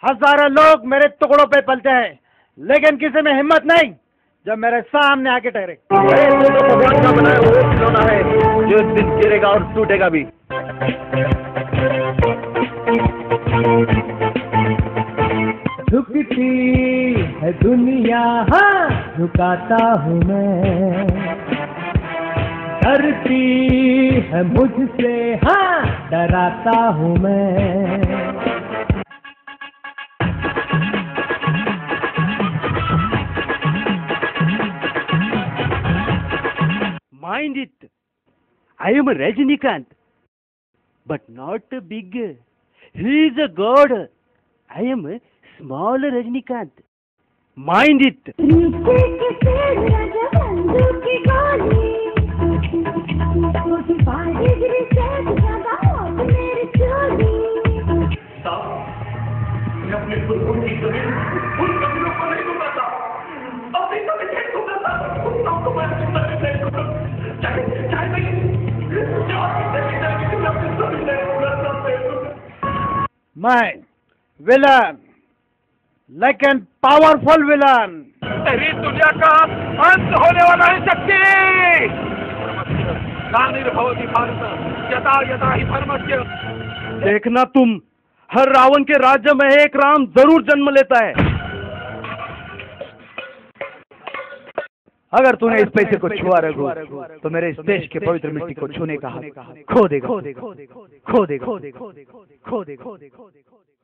हजारों लोग मेरे टुकड़ों पे पलते हैं, लेकिन किसी में हिम्मत नहीं जब मेरे सामने आके ठहरे। अरे तू तो भगवान का बनाया वो खिलौना है जो एक दिन गिरेगा और टूटेगा भी। झुकती है दुनिया, हाँ झुकाता हूँ मैं, डरती है मुझसे, हाँ डराता हूँ मैं। Mind it, I am a Rajinikanth, but not a big. He is a god. I am a small Rajinikanth. Mind it. मैं विलन, लेकिन पावरफुल विलन। तेरी दुनिया का अंत होने वाला है शक्ति। ग्लानिर्भवति भारत यथा यथा हि धर्मस्य। देखना तुम, हर रावण के राज्य में एक राम जरूर जन्म लेता है। अगर तूने इस पैसे को छुआ रघु, तो मेरे इस देश के पवित्र मिट्टी को छूने का हक खो देगा।